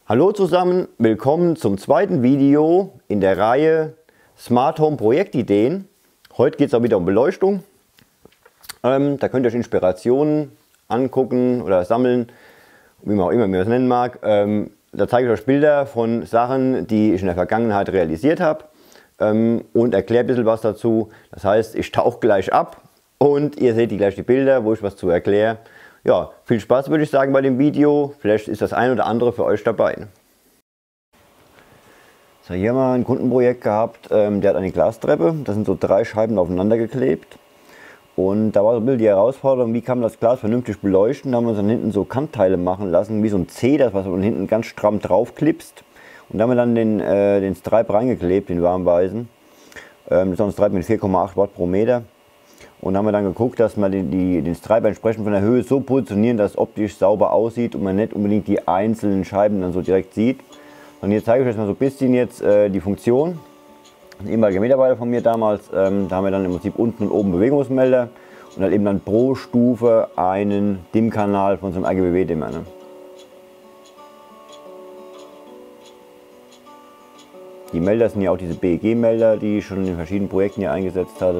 Hallo zusammen, willkommen zum zweiten Video in der Reihe Smart Home Projektideen. Heute geht es auch wieder um Beleuchtung. Da könnt ihr euch Inspirationen angucken oder sammeln, wie man auch immer mir das nennen mag. Da zeige ich euch Bilder von Sachen, die ich in der Vergangenheit realisiert habe und erkläre ein bisschen was dazu. Das heißt, ich tauche gleich ab und ihr seht gleich die Bilder, wo ich was zu erkläre. Ja, viel Spaß würde ich sagen bei dem Video. Vielleicht ist das ein oder andere für euch dabei. So, hier haben wir ein Kundenprojekt gehabt, der hat eine Glastreppe. Das sind so 3 Scheiben aufeinander geklebt. Und da war so ein bisschen die Herausforderung, wie kann man das Glas vernünftig beleuchten. Da haben wir uns dann hinten so Kantteile machen lassen, wie so ein C, das was man hinten ganz stramm drauf klipst. Und da haben wir dann den Stripe reingeklebt, den warmweißen. Das ist ein Stripe mit 4,8 Watt pro Meter. Und haben wir dann geguckt, dass wir den Stripe entsprechend von der Höhe so positionieren, dass es optisch sauber aussieht und man nicht unbedingt die einzelnen Scheiben dann so direkt sieht. Und hier zeige ich euch mal so ein bisschen jetzt die Funktion. Ein ehemaliger Mitarbeiter von mir damals, da haben wir dann im Prinzip unten und oben Bewegungsmelder und halt eben dann pro Stufe einen Dimmkanal von so einem RGBW-Dimmer. Ne? Die Melder sind ja auch diese BEG-Melder, die ich schon in verschiedenen Projekten hier eingesetzt hatte.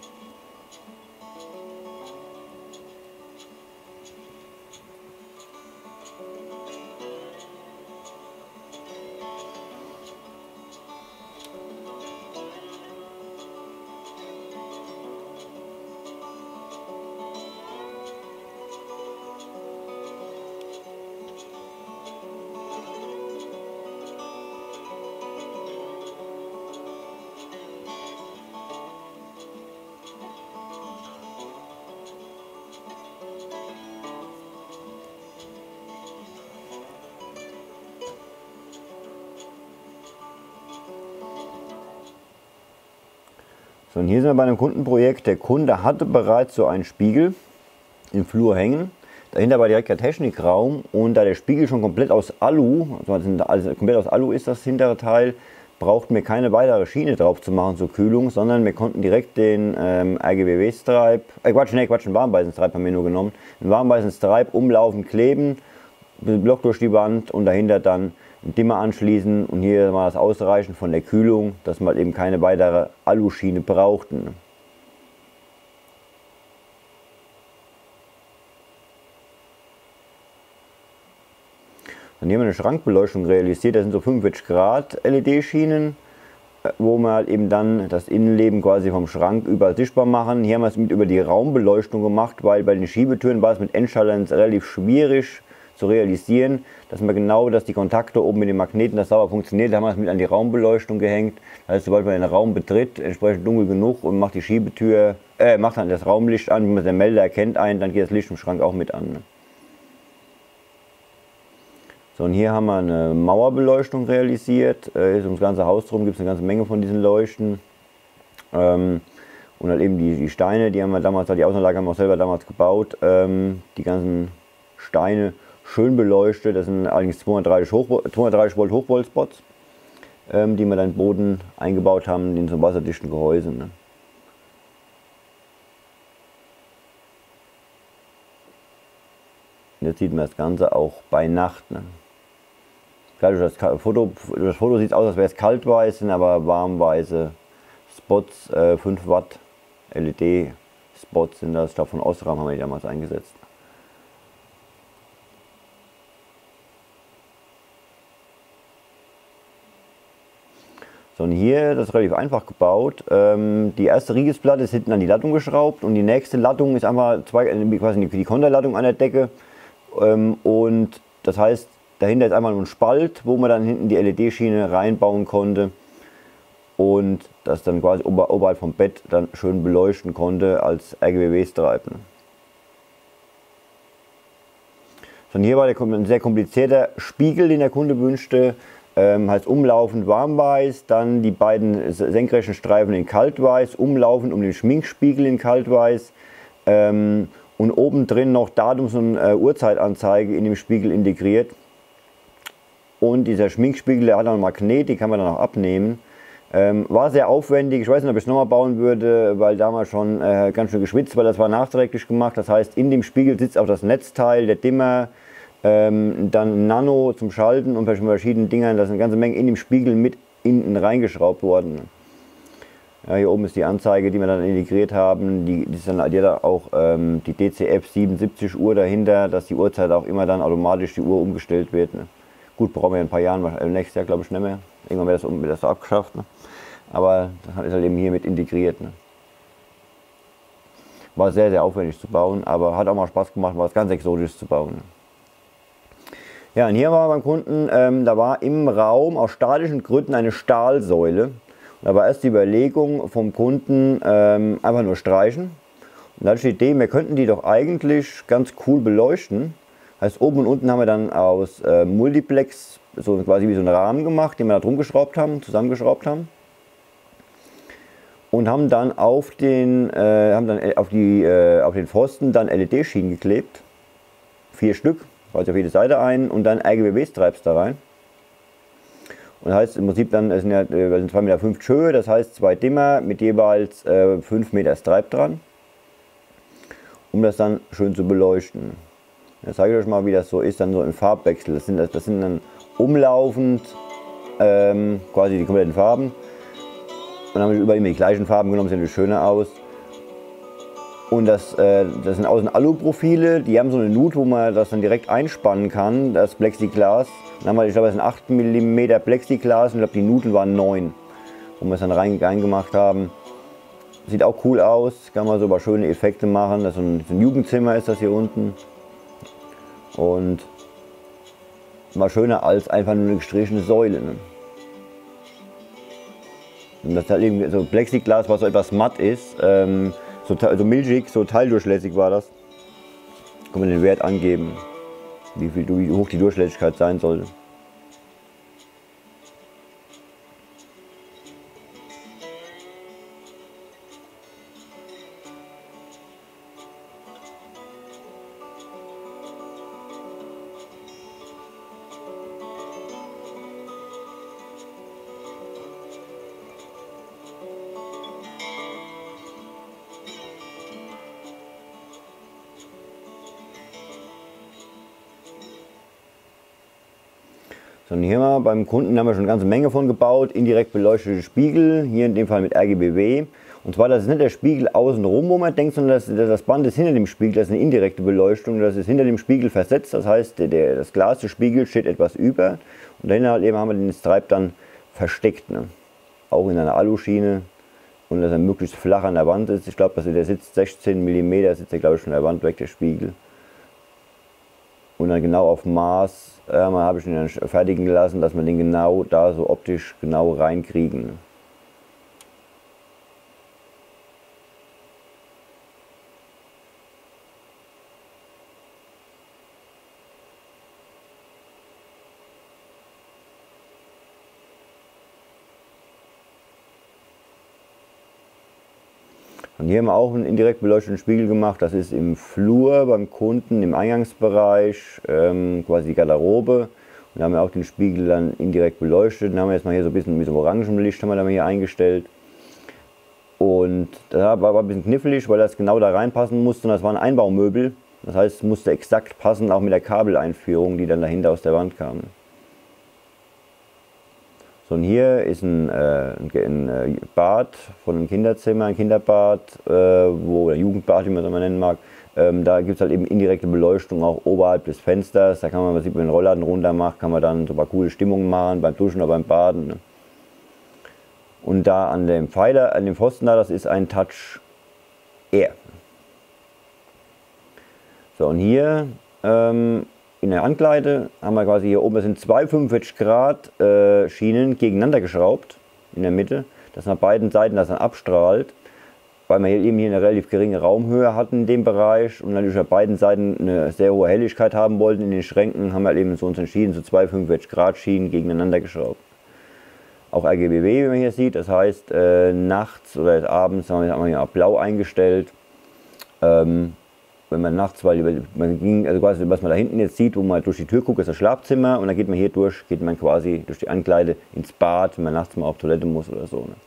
So, und hier sind wir bei einem Kundenprojekt. Der Kunde hatte bereits so einen Spiegel im Flur hängen. Dahinter war direkt der Technikraum und da der Spiegel schon komplett aus Alu, also komplett aus Alu ist das hintere Teil, brauchten wir keine weitere Schiene drauf zu machen zur Kühlung, sondern wir konnten direkt den RGBW-Stripe, einen Warmweißen-Stripe haben wir nur genommen, einen Warmweißen-Stripe umlaufend kleben, ein Block durch die Wand und dahinter dann einen Dimmer anschließen und hier war das Ausreichen von der Kühlung, dass wir eben keine weitere Aluschiene brauchten. Dann hier haben wir eine Schrankbeleuchtung realisiert, das sind so 45 Grad LED-Schienen, wo wir halt eben dann das Innenleben quasi vom Schrank überall sichtbar machen. Hier haben wir es mit über die Raumbeleuchtung gemacht, weil bei den Schiebetüren war es mit Endschaltern relativ schwierig zu realisieren, dass man genau, dass die Kontakte oben mit den Magneten, das sauber funktioniert, da haben wir es mit an die Raumbeleuchtung gehängt. Das heißt, sobald man den Raum betritt, entsprechend dunkel genug und macht die Schiebetür, macht dann das Raumlicht an, wenn man den Melder erkennt dann geht das Licht im Schrank auch mit an. So, und hier haben wir eine Mauerbeleuchtung realisiert. Hier ums ganze Haus drum gibt es eine ganze Menge von diesen Leuchten. Und halt eben die Steine, die haben wir damals, die Außenanlage haben wir auch selber damals gebaut. Die ganzen Steine schön beleuchtet, das sind allerdings 230 Volt Hochvoltspots, die wir dann im Boden eingebaut haben in so einem wasserdichten Gehäuse. Ne? Jetzt sieht man das Ganze auch bei Nacht. Ne? Klar, durch das Foto sieht es aus, als wäre es kaltweiß, sind aber warmweiße Spots, 5 Watt LED-Spots sind das, ich glaube von Osram haben wir die damals eingesetzt. So, und hier, das ist relativ einfach gebaut. Die erste Riegesplatte ist hinten an die Lattung geschraubt und die nächste Lattung ist einfach quasi die Konterlattung an der Decke. Und das heißt, dahinter ist einfach nur ein Spalt, wo man dann hinten die LED-Schiene reinbauen konnte und das dann quasi oberhalb vom Bett dann schön beleuchten konnte als RGBW-Stripe. So, und hier war ein sehr komplizierter Spiegel, den der Kunde wünschte. Heißt umlaufend warmweiß, dann die beiden senkrechten Streifen in kaltweiß, umlaufend um den Schminkspiegel in kaltweiß und oben drin noch Datums- und Uhrzeitanzeige in dem Spiegel integriert. Und dieser Schminkspiegel, der hat auch ein Magnet, die kann man dann auch abnehmen. War sehr aufwendig, ich weiß nicht, ob ich es nochmal bauen würde, weil damals schon ganz schön geschwitzt, weil das war nachträglich gemacht. Das heißt, in dem Spiegel sitzt auch das Netzteil, der Dimmer, Dann Nano zum Schalten und bei verschiedenen Dingern, da ist eine ganze Menge in dem Spiegel mit innen reingeschraubt worden. Ja, hier oben ist die Anzeige, die wir dann integriert haben. Die ist dann auch die DCF 77 Uhr dahinter, dass die Uhrzeit auch immer dann automatisch die Uhr umgestellt wird. Ne? Gut, brauchen wir in ein paar Jahren, nächstes Jahr glaube ich nicht mehr. Irgendwann wird das so abgeschafft. Ne? Aber das ist halt eben hier mit integriert. Ne? War sehr, sehr aufwendig zu bauen, aber hat auch mal Spaß gemacht, war was ganz Exotisches zu bauen. Ne? Ja, und hier war beim Kunden, da war im Raum aus statischen Gründen eine Stahlsäule. Und da war erst die Überlegung vom Kunden, einfach nur streichen. Und dann steht die Idee, wir könnten die doch eigentlich ganz cool beleuchten. Heißt, oben und unten haben wir dann aus Multiplex so quasi wie so einen Rahmen gemacht, den wir da drum geschraubt haben, zusammengeschraubt haben. Und haben dann auf den Pfosten dann LED-Schienen geklebt. 4 Stück. Also auf jede Seite ein und dann RGB-Stripes da rein. Und das heißt im Prinzip dann, es sind ja 2,50 Meter Höhe, das heißt 2 Dimmer mit jeweils 5 Meter Stripe dran, um das dann schön zu beleuchten. Jetzt zeige ich euch mal, wie das so ist, dann so im Farbwechsel. Das sind dann umlaufend quasi die kompletten Farben. Und dann haben wir überall immer die gleichen Farben genommen, sehen natürlich schöner aus. Und das sind außen Aluprofile, die haben so eine Nut, wo man das dann direkt einspannen kann, das Plexiglas. Dann haben wir, ich glaube, das sind 8 mm Plexiglas und ich glaube, die Nuten waren 9, wo wir es dann reingemacht haben. Sieht auch cool aus, kann man so ein paar schöne Effekte machen. Das ist so ein Jugendzimmer ist das hier unten. Und mal schöner als einfach nur eine gestrichene Säule. Ne? Und das ist halt eben so Plexiglas, was so etwas matt ist. So milchig, so teildurchlässig war das. Kann man den Wert angeben, wie hoch die Durchlässigkeit sein sollte. So, und hier mal beim Kunden haben wir schon eine ganze Menge von gebaut, indirekt beleuchtete Spiegel, hier in dem Fall mit RGBW. Und zwar, das ist nicht der Spiegel außenrum, wo man denkt, sondern das Band ist hinter dem Spiegel, das ist eine indirekte Beleuchtung, das ist hinter dem Spiegel versetzt, das heißt, das Glas des Spiegels steht etwas über und dahinter halt eben haben wir den Stripe dann versteckt, ne? Auch in einer Aluschiene und dass er möglichst flach an der Wand ist. Ich glaube, der sitzt 16 mm, sitzt der glaube ich von der Wand weg, der Spiegel. Und dann genau auf Maß habe ich ihn dann fertigen lassen, dass wir den genau da so optisch genau reinkriegen. Und hier haben wir auch einen indirekt beleuchteten Spiegel gemacht. Das ist im Flur beim Kunden, im Eingangsbereich, quasi die Garderobe. Und da haben wir auch den Spiegel dann indirekt beleuchtet. Dann haben wir jetzt mal hier so ein bisschen mit so orangem Licht haben wir dann hier eingestellt. Und das war ein bisschen knifflig, weil das genau da reinpassen musste. Und das war ein Einbaumöbel. Das heißt, es musste exakt passen, auch mit der Kabeleinführung, die dann dahinter aus der Wand kam. So, und hier ist ein Bad von einem Kinderzimmer, ein Kinderbad, oder Jugendbad, wie man es immer nennen mag. Da gibt es halt eben indirekte Beleuchtung auch oberhalb des Fensters. Da kann man, wenn man den Rollladen runter macht, kann man dann so ein paar coole Stimmungen machen beim Duschen oder beim Baden. Ne? Und da an dem Pfeiler, an dem Pfosten da, das ist ein Touch Air. So, und hier in der Ankleide haben wir quasi hier oben, das sind zwei 45 Grad Schienen gegeneinander geschraubt in der Mitte, dass nach beiden Seiten das dann abstrahlt, weil wir hier eben hier eine relativ geringe Raumhöhe hatten in dem Bereich und natürlich auf beiden Seiten eine sehr hohe Helligkeit haben wollten in den Schränken, haben wir eben so uns entschieden, so zwei 45 Grad Schienen gegeneinander geschraubt. Auch RGBW, wie man hier sieht, das heißt nachts oder abends haben wir hier auch blau eingestellt. Wenn man nachts, weil man ging, also quasi, was man da hinten jetzt sieht, wo man durch die Tür guckt, ist das Schlafzimmer und dann geht man hier durch, geht man quasi durch die Ankleide ins Bad, wenn man nachts mal auf Toilette muss oder so. Ne?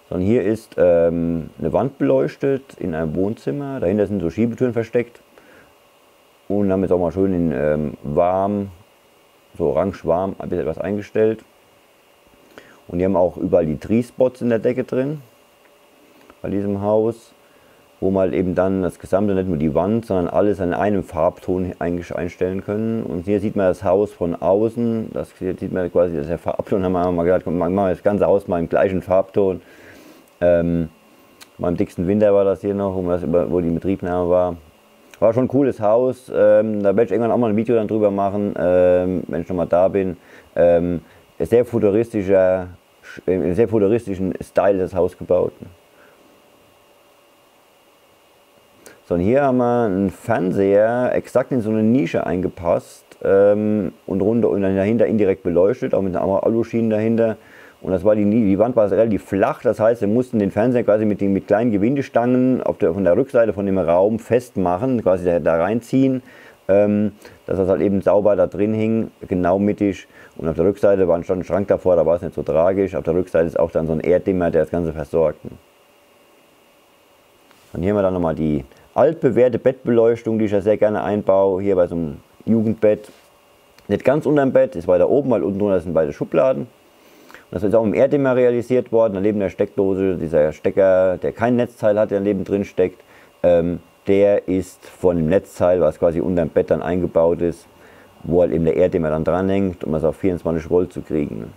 Sondern hier ist eine Wand beleuchtet in einem Wohnzimmer. Dahinter sind so Schiebetüren versteckt. Und haben jetzt auch mal schön in warm, so orange warm, ein bisschen etwas eingestellt. Und die haben auch überall die Tree-Spots in der Decke drin. Bei diesem Haus. Wo man halt eben dann das gesamte, nicht nur die Wand, sondern alles in einem Farbton einstellen können. Und hier sieht man das Haus von außen. Das hier sieht man quasi, das ist der Farbton. Haben wir mal gedacht, machen wir das ganze Haus mal im gleichen Farbton. Beim dicksten Winter war das hier noch, wo die Betriebnahme war. War schon ein cooles Haus. Da werde ich irgendwann auch mal ein Video dann drüber machen, wenn ich noch mal da bin. Sehr futuristischer, in sehr futuristischen Style das Haus gebaut. So, und hier haben wir einen Fernseher exakt in so eine Nische eingepasst und runter und dann dahinter indirekt beleuchtet, auch mit einer Aluschienen dahinter. Und das war die Wand war relativ flach, das heißt, wir mussten den Fernseher quasi mit kleinen Gewindestangen von der Rückseite von dem Raum festmachen, quasi da reinziehen, dass das halt eben sauber da drin hing, genau mittig. Und auf der Rückseite war ein Schrank davor, da war es nicht so tragisch. Auf der Rückseite ist auch dann so ein Erddimmer, der das Ganze versorgt. Und hier haben wir dann nochmal die altbewährte Bettbeleuchtung, die ich ja sehr gerne einbaue, hier bei so einem Jugendbett. Nicht ganz unterm Bett, ist weiter oben, weil unten drunter sind beide Schubladen. Und das ist auch im Erddimmer realisiert worden, neben der Steckdose, dieser Stecker, der kein Netzteil hat, der neben drin steckt, der ist von dem Netzteil, was quasi unterm Bett dann eingebaut ist, wo halt eben der Erddimmer dann dranhängt, um es auf 24 Volt zu kriegen.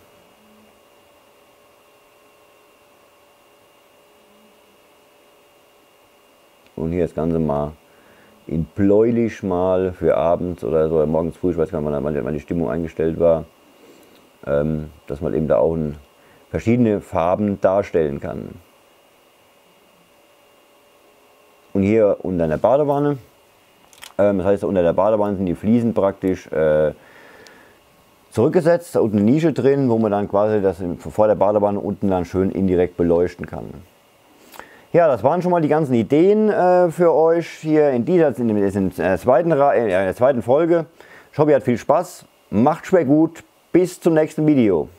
Und hier das Ganze mal in bläulich mal für abends oder so, morgens früh, ich weiß gar nicht, wann die Stimmung eingestellt war, dass man eben da auch verschiedene Farben darstellen kann. Und hier unter der Badewanne, das heißt unter der Badewanne sind die Fliesen praktisch zurückgesetzt, da unten eine Nische drin, wo man dann quasi das vor der Badewanne unten dann schön indirekt beleuchten kann. Ja, das waren schon mal die ganzen Ideen für euch hier in der zweiten Folge. Ich hoffe, ihr habt viel Spaß. Macht schwer gut. Bis zum nächsten Video.